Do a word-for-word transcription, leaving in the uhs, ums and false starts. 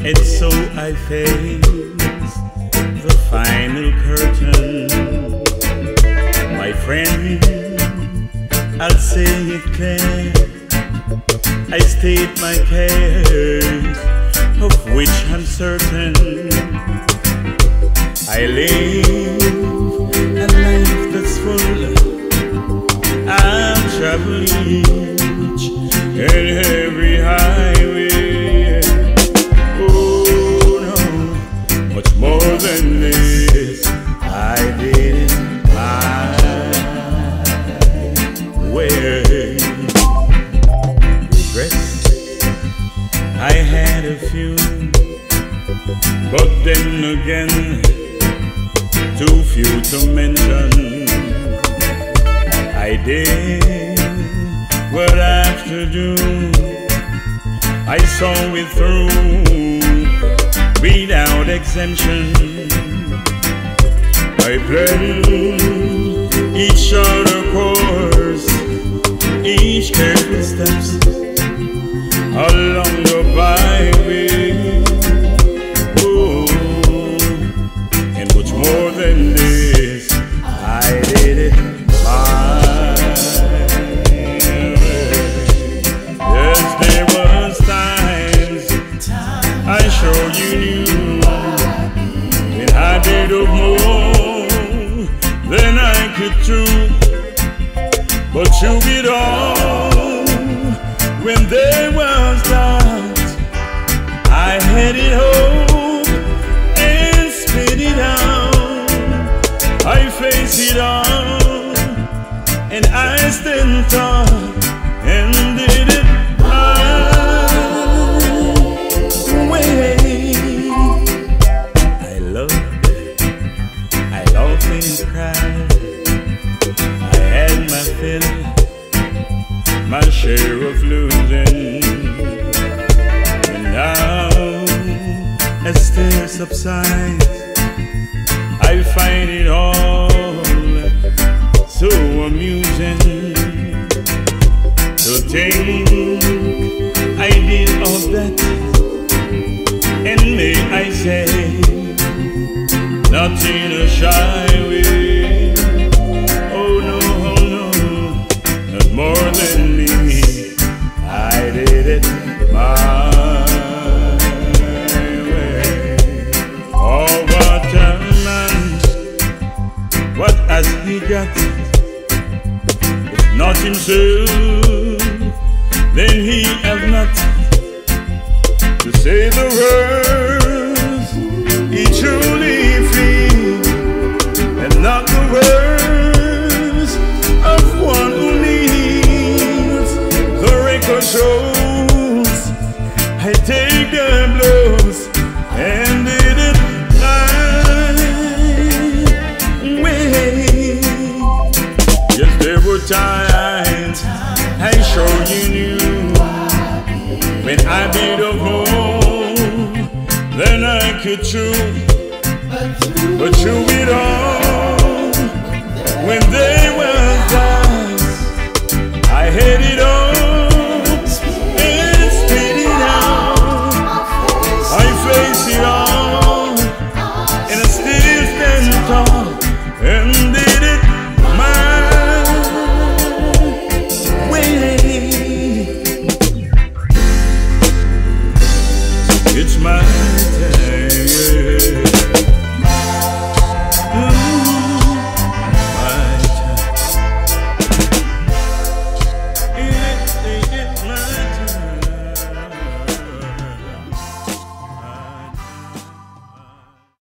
And so I face the final curtain. My friend, I'll say it clear, I state my case, of which I'm certain. I live a life that's full. I'll travel each and every highway. Oh no, much more than this, I did it my way. Regrets, I had a few, but then again, too few to mention. I did what I have to do. I saw it through without exemption. I planned each shorter course, each careful steps along the byway. Oh, and much more than this, I did it my way. Yes, there was times I sure you knew when I did of more than I could do. But you it all when there was doubt. I had it hope and spit it out. I face it all and I stand tall and did it my way. I loved it, I often cried. I had my fill, my share of losing. And now, as tears subside, I find it all so amusing to think I did all that, and may I say, not in a shy way. Oh no, oh no, not more than me. I did it my way. Oh, what a man, what has he got? If not himself, then he has not to say the words he truly feels, and not the words of one who needs. The record shows I take the blows and did it my way. Yes, there were times I sure you knew when I did of more than I could chew. But through it all, when they